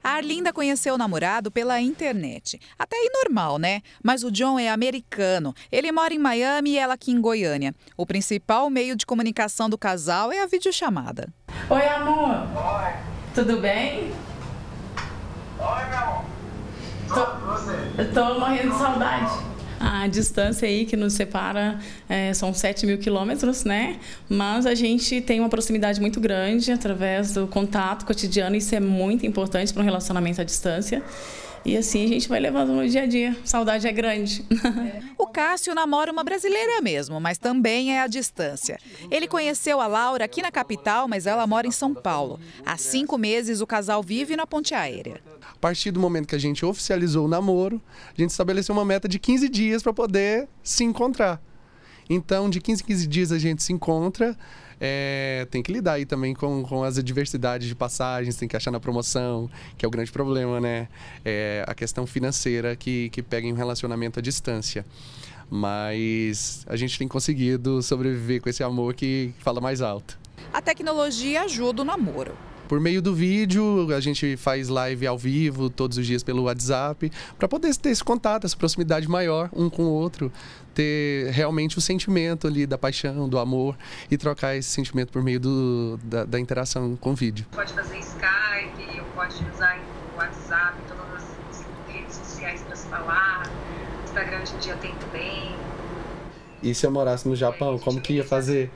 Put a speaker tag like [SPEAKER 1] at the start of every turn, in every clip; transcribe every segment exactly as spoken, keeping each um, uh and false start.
[SPEAKER 1] A Arlinda conheceu o namorado pela internet. Até aí normal, né? Mas o John é americano. Ele mora em Miami e ela aqui em Goiânia. O principal meio de comunicação do casal é a videochamada.
[SPEAKER 2] Oi, amor.
[SPEAKER 3] Oi.
[SPEAKER 2] Tudo bem?
[SPEAKER 3] Oi, meu amor.
[SPEAKER 2] Tô,
[SPEAKER 3] você?
[SPEAKER 2] eu tô morrendo de saudade. A distância aí que nos separa é, são sete mil quilômetros, né? Mas a gente tem uma proximidade muito grande através do contato cotidiano. Isso é muito importante para um relacionamento à distância. E assim a gente vai levando no dia a dia. Saudade é grande.
[SPEAKER 1] O Cássio namora uma brasileira mesmo, mas também é à distância. Ele conheceu a Laura aqui na capital, mas ela mora em São Paulo. Há cinco meses o casal vive na ponte aérea.
[SPEAKER 4] A partir do momento que a gente oficializou o namoro, a gente estabeleceu uma meta de quinze dias para poder se encontrar. Então, de quinze em quinze dias a gente se encontra. É, tem que lidar aí também com, com as adversidades de passagens, tem que achar na promoção, que é o grande problema, né? É a questão financeira que, que pega em um relacionamento à distância. Mas a gente tem conseguido sobreviver com esse amor que fala mais alto.
[SPEAKER 1] A tecnologia ajuda o namoro.
[SPEAKER 4] Por meio do vídeo, a gente faz live ao vivo todos os dias pelo WhatsApp, para poder ter esse contato, essa proximidade maior um com o outro, ter realmente o sentimento ali da paixão, do amor e trocar esse sentimento por meio do, da, da interação com o vídeo.
[SPEAKER 5] Pode fazer Skype, ou pode usar o WhatsApp, todas as redes sociais para se falar, o Instagram hoje em dia tem também.
[SPEAKER 4] E se eu morasse no Japão, como que ia fazer?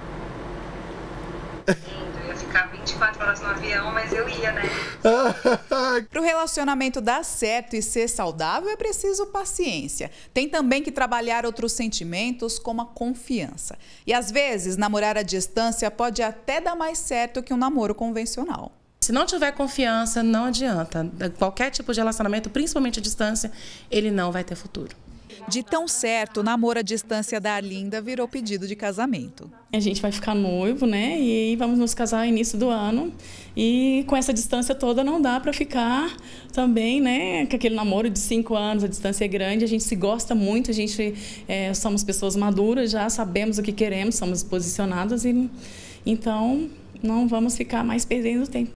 [SPEAKER 5] Eu ia ficar vinte e quatro horas no avião, mas eu ia, né?
[SPEAKER 1] Para o relacionamento dar certo e ser saudável é preciso paciência. Tem também que trabalhar outros sentimentos, como a confiança. E às vezes, namorar à distância pode até dar mais certo que um namoro convencional.
[SPEAKER 6] Se não tiver confiança, não adianta. Qualquer tipo de relacionamento, principalmente à distância, ele não vai ter futuro.
[SPEAKER 1] De tão certo, o namoro à distância da Arlinda virou pedido de casamento.
[SPEAKER 2] A gente vai ficar noivo, né? E vamos nos casar no início do ano. E com essa distância toda não dá para ficar também, né? Com aquele namoro de cinco anos, a distância é grande, a gente se gosta muito, a gente é, somos pessoas maduras, já sabemos o que queremos, somos posicionadas e então não vamos ficar mais perdendo tempo.